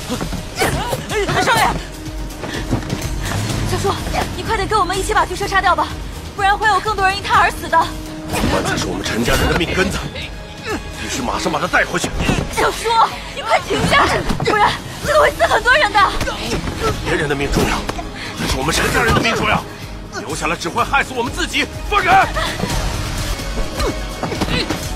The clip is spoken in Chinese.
少爷，小叔，你快点跟我们一起把巨蛇杀掉吧，不然会有更多人因他而死的。 这是我们陈家人的命根子，必须马上把他带回去。 小叔，你快停下，不然这都会死很多人的。 别人的命重要，但是我们陈家人的命重要，留下来只会害死我们自己。放人！